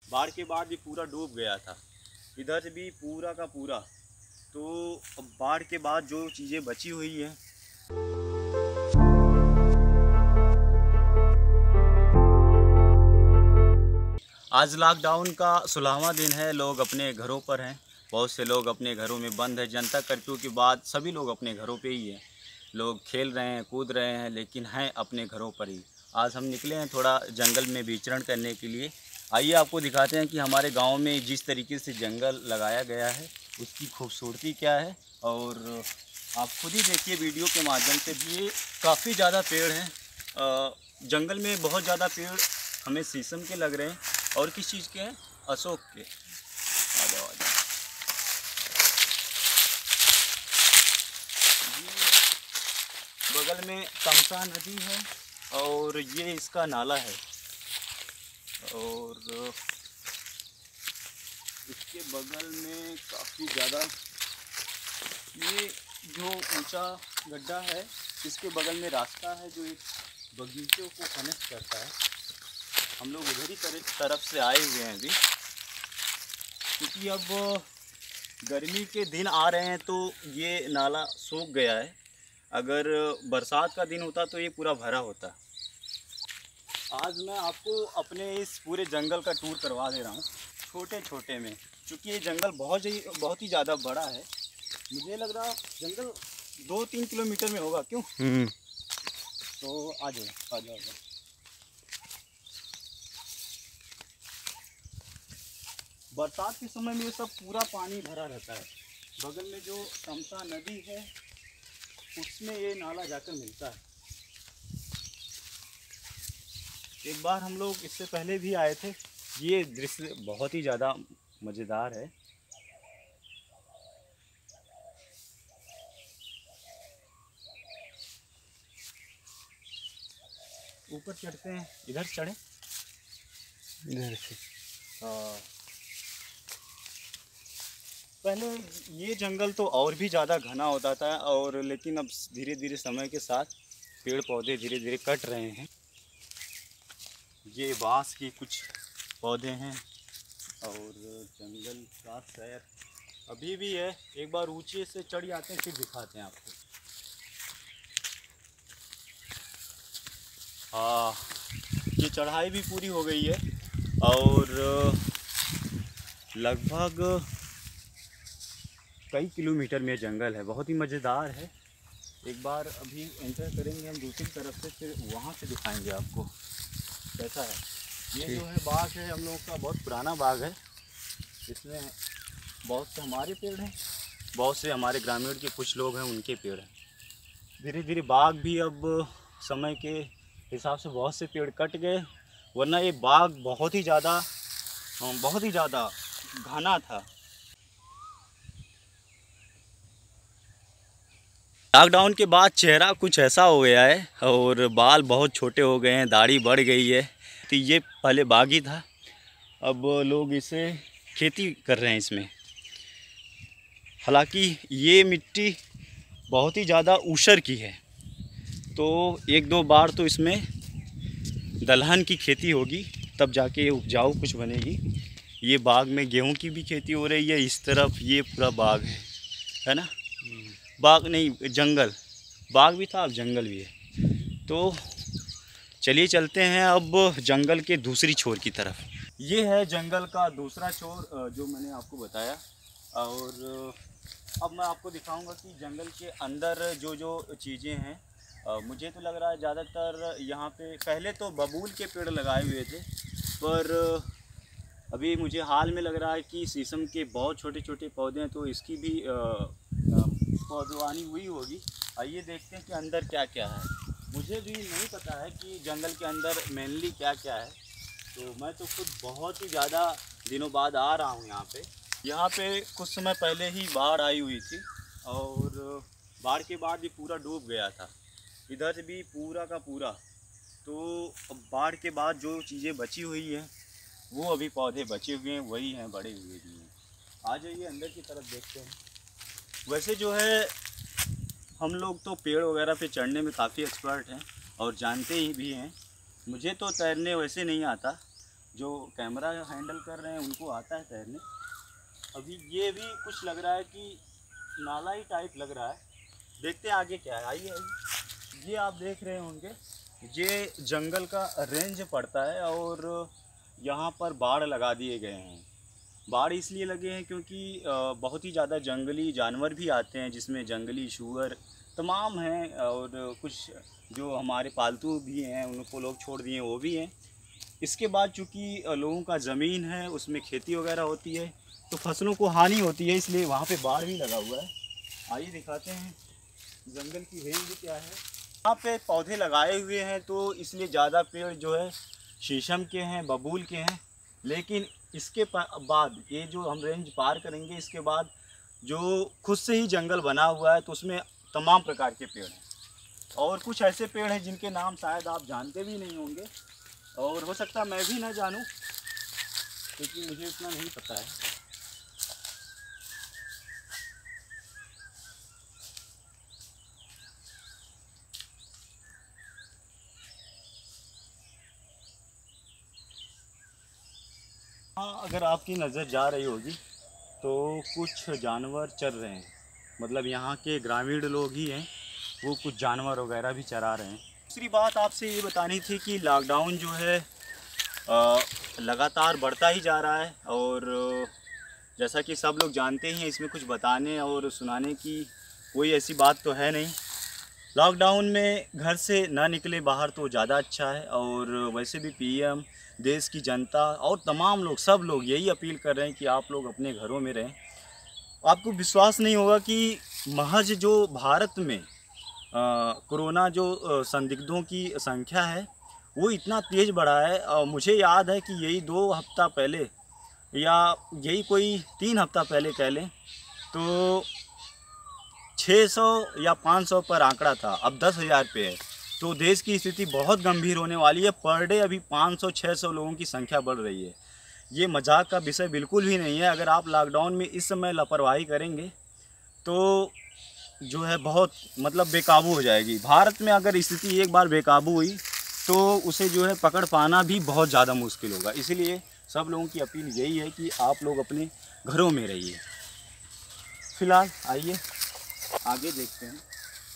बाढ़ के बाद ये पूरा डूब गया था, इधर से भी पूरा का पूरा। तो अब बाढ़ के बाद जो चीज़ें बची हुई हैं, आज लॉकडाउन का 16वां दिन है, लोग अपने घरों पर हैं। बहुत से लोग अपने घरों में बंद हैं। जनता कर्फ्यू के बाद सभी लोग अपने घरों पे ही हैं। लोग खेल रहे हैं, कूद रहे हैं, लेकिन हैं अपने घरों पर ही। आज हम निकले हैं थोड़ा जंगल में विचरण करने के लिए। आइए आपको दिखाते हैं कि हमारे गांव में जिस तरीके से जंगल लगाया गया है उसकी खूबसूरती क्या है। और आप खुद ही देखिए वीडियो के माध्यम से भी, ये काफ़ी ज़्यादा पेड़ हैं। जंगल में बहुत ज़्यादा पेड़ हमें शीशम के लग रहे हैं। और किस चीज़ के हैं? अशोक के। आ जाओ। बगल में तमसा नदी है और ये इसका नाला है। और इसके बगल में काफ़ी ज़्यादा ये जो ऊंचा गड्ढा है, इसके बगल में रास्ता है जो एक बगीचों को कनेक्ट करता है। हम लोग उधर ही तरफ से आए हुए हैं अभी, क्योंकि अब गर्मी के दिन आ रहे हैं तो ये नाला सूख गया है। अगर बरसात का दिन होता तो ये पूरा भरा होता। आज मैं आपको अपने इस पूरे जंगल का टूर करवा दे रहा हूँ, छोटे छोटे में, क्योंकि ये जंगल बहुत ही ज़्यादा बड़ा है। मुझे लग रहा जंगल 2-3 किलोमीटर में होगा। क्यों? तो आ जाओ। बरसात के समय में ये सब पूरा पानी भरा रहता है। बगल में जो तमसा नदी है उसमें ये नाला जाकर मिलता है। एक बार हम लोग इससे पहले भी आए थे। ये दृश्य बहुत ही ज़्यादा मज़ेदार है। ऊपर चढ़ते हैं, इधर चढ़े, इधर से। पहले ये जंगल तो और भी ज़्यादा घना होता था, और लेकिन अब धीरे धीरे समय के साथ पेड़ पौधे धीरे धीरे कट रहे हैं। ये बांस की कुछ पौधे हैं और जंगल का सैर अभी भी है। एक बार ऊंचे से चढ़ जाते हैं, फिर दिखाते हैं आपको। हाँ, ये चढ़ाई भी पूरी हो गई है और लगभग कई किलोमीटर में जंगल है। बहुत ही मज़ेदार है। एक बार अभी एंटर करेंगे हम दूसरी तरफ से, फिर वहाँ से दिखाएंगे आपको कैसा है। ये जो है बाग है हम लोगों का, बहुत पुराना बाग है। इसमें बहुत से हमारे पेड़ हैं, बहुत से हमारे ग्रामीण के कुछ लोग हैं उनके पेड़ हैं। धीरे धीरे बाग भी अब समय के हिसाब से बहुत से पेड़ कट गए, वरना ये बाग बहुत ही ज़्यादा घना था। लॉकडाउन के बाद चेहरा कुछ ऐसा हो गया है और बाल बहुत छोटे हो गए हैं, दाढ़ी बढ़ गई है। तो ये पहले बाग ही था, अब लोग इसे खेती कर रहे हैं इसमें। हालांकि ये मिट्टी बहुत ही ज़्यादा ऊसर की है, तो 1-2 बार तो इसमें दलहन की खेती होगी, तब जाके ये उपजाऊ कुछ बनेगी। ये बाग में गेहूं की भी खेती हो रही है। इस तरफ ये पूरा बाग है ना। बाग नहीं, जंगल। बाग भी था, अब जंगल भी है। तो चलिए चलते हैं अब जंगल के दूसरी छोर की तरफ। ये है जंगल का दूसरा छोर जो मैंने आपको बताया। और अब मैं आपको दिखाऊंगा कि जंगल के अंदर जो चीज़ें हैं। मुझे तो लग रहा है ज़्यादातर यहाँ पे पहले तो बबूल के पेड़ लगाए हुए थे, पर अभी मुझे हाल में लग रहा है कि शीशम के बहुत छोटे छोटे पौधे हैं, तो इसकी भी पौधवानी हुई होगी। आइए देखते हैं कि अंदर क्या क्या है। मुझे भी नहीं पता है कि जंगल के अंदर मेनली क्या क्या है, तो मैं तो खुद बहुत ही ज़्यादा दिनों बाद आ रहा हूँ यहाँ पे। यहाँ पे कुछ समय पहले ही बाढ़ आई हुई थी, और बाढ़ के बाद ये पूरा डूब गया था, इधर से भी पूरा का पूरा। तो अब बाढ़ के बाद जो चीज़ें बची हुई हैं वो अभी पौधे बचे हुए हैं, वही हैं, बड़े हुए भी हैं। आ जाइए अंदर की तरफ देखते हैं। वैसे जो है हम लोग तो पेड़ वगैरह पे चढ़ने में काफ़ी एक्सपर्ट हैं और जानते ही भी हैं। मुझे तो तैरने वैसे नहीं आता, जो कैमरा हैंडल कर रहे हैं उनको आता है तैरने। अभी ये भी कुछ लग रहा है कि नाला ही टाइप लग रहा है, देखते हैं आगे क्या है। आइए आइए, ये आप देख रहे होंगे, ये जंगल का रेंज पड़ता है और यहाँ पर बाड़ लगा दिए गए हैं। बाड़ इसलिए लगे हैं क्योंकि बहुत ही ज़्यादा जंगली जानवर भी आते हैं, जिसमें जंगली सूअर तमाम हैं और कुछ जो हमारे पालतू भी हैं उनको लोग छोड़ दिए वो भी हैं। इसके बाद चूँकि लोगों का ज़मीन है उसमें खेती वगैरह होती है तो फसलों को हानि होती है, इसलिए वहाँ पे बाड़ भी लगा हुआ है। आइए दिखाते हैं जंगल की रेंज क्या है। यहाँ पे पौधे लगाए हुए हैं तो इसलिए ज़्यादा पेड़ जो है शीशम के हैं, बबूल के हैं, लेकिन इसके बाद ये जो हम रेंज पार करेंगे इसके बाद जो खुद से ही जंगल बना हुआ है तो उसमें तमाम प्रकार के पेड़ हैं और कुछ ऐसे पेड़ हैं जिनके नाम शायद आप जानते भी नहीं होंगे और हो सकता है मैं भी ना जानूं क्योंकि मुझे इतना नहीं पता है। हाँ, अगर आपकी नज़र जा रही होगी तो कुछ जानवर चर रहे हैं, मतलब यहाँ के ग्रामीण लोग ही हैं, वो कुछ जानवर वगैरह भी चरा रहे हैं। दूसरी बात आपसे ये बतानी थी कि लॉकडाउन जो है लगातार बढ़ता ही जा रहा है और जैसा कि सब लोग जानते ही हैं इसमें कुछ बताने और सुनाने की कोई ऐसी बात तो है नहीं। लॉकडाउन में घर से ना निकले बाहर तो ज़्यादा अच्छा है और वैसे भी पीएम, देश की जनता और तमाम लोग, सब लोग यही अपील कर रहे हैं कि आप लोग अपने घरों में रहें। आपको विश्वास नहीं होगा कि महज जो भारत में कोरोना जो संदिग्धों की संख्या है वो इतना तेज़ बढ़ा है और मुझे याद है कि यही 2 हफ्ता पहले या यही कोई 3 हफ्ता पहले कह लें तो 600 या 500 पर आंकड़ा था, अब 10,000 पे है। तो देश की स्थिति बहुत गंभीर होने वाली है। पर डे अभी 500-600 लोगों की संख्या बढ़ रही है। ये मजाक का विषय बिल्कुल भी नहीं है। अगर आप लॉकडाउन में इस समय लापरवाही करेंगे तो जो है बहुत मतलब बेकाबू हो जाएगी। भारत में अगर स्थिति एक बार बेकाबू हुई तो उसे जो है पकड़ पाना भी बहुत ज़्यादा मुश्किल होगा। इसीलिए सब लोगों की अपील यही है कि आप लोग अपने घरों में रहिए। फिलहाल आइए आगे देखते हैं।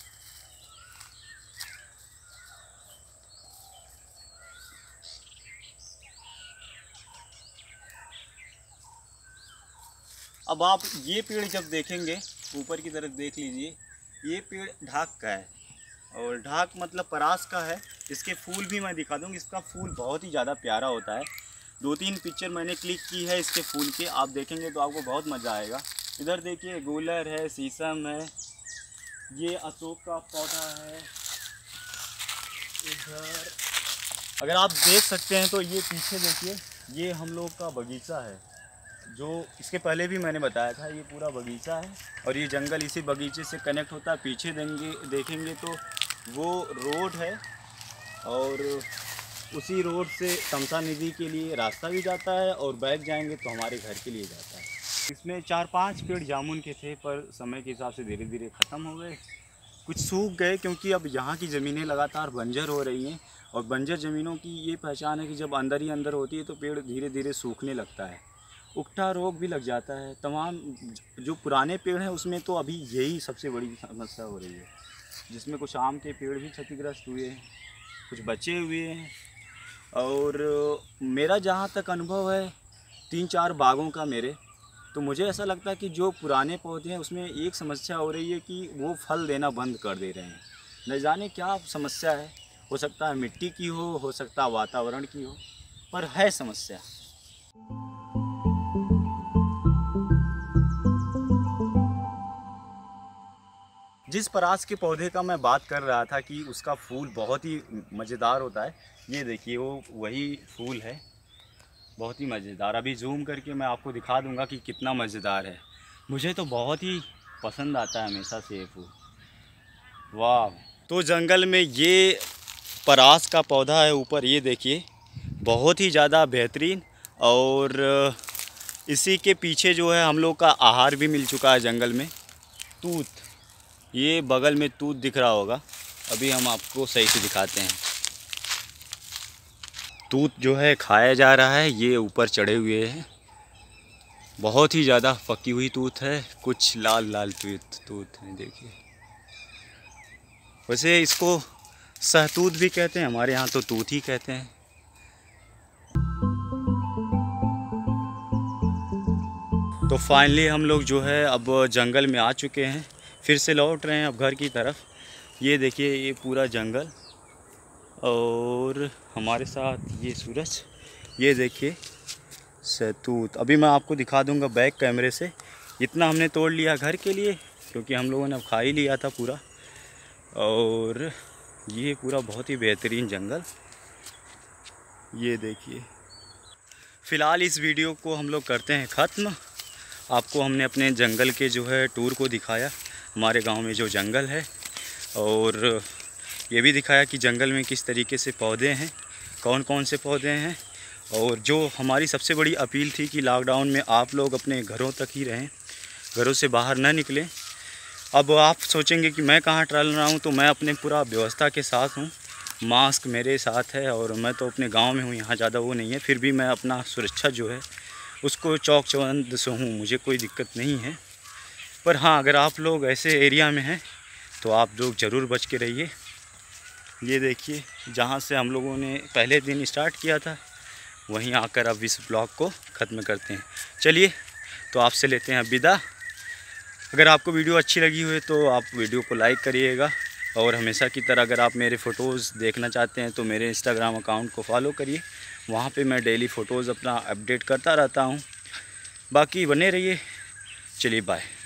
अब आप ये पेड़ जब देखेंगे, ऊपर की तरफ देख लीजिए, ये पेड़ ढाक का है और ढाक मतलब परास का है। इसके फूल भी मैं दिखा दूँगी, इसका फूल बहुत ही ज़्यादा प्यारा होता है। 2-3 पिक्चर मैंने क्लिक की है इसके फूल के, आप देखेंगे तो आपको बहुत मज़ा आएगा। इधर देखिए गूलर है, शीशम है, ये अशोक का पौधा है। इधर अगर आप देख सकते हैं तो ये पीछे देखिए, ये हम लोग का बगीचा है जो इसके पहले भी मैंने बताया था। ये पूरा बगीचा है और ये जंगल इसी बगीचे से कनेक्ट होता है। पीछे देखेंगे तो वो रोड है और उसी रोड से तमसा नदी के लिए रास्ता भी जाता है और बैक जाएंगे तो हमारे घर के लिए जाता है। इसमें 4-5 पेड़ जामुन के थे पर समय के हिसाब से धीरे धीरे ख़त्म हो गए, कुछ सूख गए क्योंकि अब यहाँ की ज़मीनें लगातार बंजर हो रही हैं और बंजर ज़मीनों की ये पहचान है कि जब अंदर ही अंदर होती है तो पेड़ धीरे धीरे सूखने लगता है, उकठा रोग भी लग जाता है। तमाम जो पुराने पेड़ हैं उसमें तो अभी यही सबसे बड़ी समस्या हो रही है, जिसमें कुछ आम के पेड़ भी क्षतिग्रस्त हुए हैं, कुछ बचे हुए हैं। और मेरा जहाँ तक अनुभव है 3-4 बागों का मेरे, तो मुझे ऐसा लगता है कि जो पुराने पौधे हैं उसमें एक समस्या हो रही है कि वो फल देना बंद कर दे रहे हैं। न जाने क्या समस्या है, हो सकता है मिट्टी की हो सकता है वातावरण की हो, पर है समस्या। जिस परास के पौधे का मैं बात कर रहा था कि उसका फूल बहुत ही मज़ेदार होता है, ये देखिए वो वही फूल है, बहुत ही मज़ेदार। अभी जूम करके मैं आपको दिखा दूंगा कि कितना मज़ेदार है। मुझे तो बहुत ही पसंद आता है हमेशा से ये फूल। वाह! तो जंगल में ये परास का पौधा है ऊपर, ये देखिए बहुत ही ज़्यादा बेहतरीन। और इसी के पीछे जो है हम लोग का आहार भी मिल चुका है जंगल में, तूत। ये बगल में तूत दिख रहा होगा, अभी हम आपको सही से दिखाते हैं। तूत जो है खाया जा रहा है। ये ऊपर चढ़े हुए हैं, बहुत ही ज़्यादा पकी हुई तूत है, कुछ लाल लाल तूत है, देखिए। वैसे इसको सहतूत भी कहते हैं, हमारे यहाँ तो तूत ही कहते हैं। तो फाइनली हम लोग जो है अब जंगल में आ चुके हैं, फिर से लौट रहे हैं अब घर की तरफ। ये देखिए ये पूरा जंगल और हमारे साथ ये सूरज, ये देखिए सहतूत। अभी मैं आपको दिखा दूंगा बैक कैमरे से। इतना हमने तोड़ लिया घर के लिए, क्योंकि हम लोगों ने अब खा ही लिया था पूरा। और ये पूरा बहुत ही बेहतरीन जंगल, ये देखिए। फ़िलहाल इस वीडियो को हम लोग करते हैं ख़त्म। आपको हमने अपने जंगल के जो है टूर को दिखाया, हमारे गांव में जो जंगल है, और ये भी दिखाया कि जंगल में किस तरीके से पौधे हैं, कौन कौन से पौधे हैं। और जो हमारी सबसे बड़ी अपील थी कि लॉकडाउन में आप लोग अपने घरों तक ही रहें, घरों से बाहर ना निकलें। अब आप सोचेंगे कि मैं कहाँ टहल रहा हूँ, तो मैं अपने पूरा व्यवस्था के साथ हूँ, मास्क मेरे साथ है, और मैं तो अपने गांव में हूँ, यहाँ ज़्यादा वो नहीं है। फिर भी मैं अपना सुरक्षा जो है उसको चौक चौबंद से हूँ, मुझे कोई दिक्कत नहीं है। पर हाँ, अगर आप लोग ऐसे एरिया में हैं तो आप लोग ज़रूर बच के रहिए। ये देखिए जहाँ से हम लोगों ने पहले दिन स्टार्ट किया था, वहीं आकर अब इस ब्लॉग को ख़त्म करते हैं। चलिए, तो आपसे लेते हैं विदा। अगर आपको वीडियो अच्छी लगी हुई तो आप वीडियो को लाइक करिएगा, और हमेशा की तरह अगर आप मेरे फ़ोटोज़ देखना चाहते हैं तो मेरे इंस्टाग्राम अकाउंट को फॉलो करिए। वहाँ पे मैं डेली फ़ोटोज़ अपना अपडेट करता रहता हूँ। बाकी बने रहिए। चलिए बाय।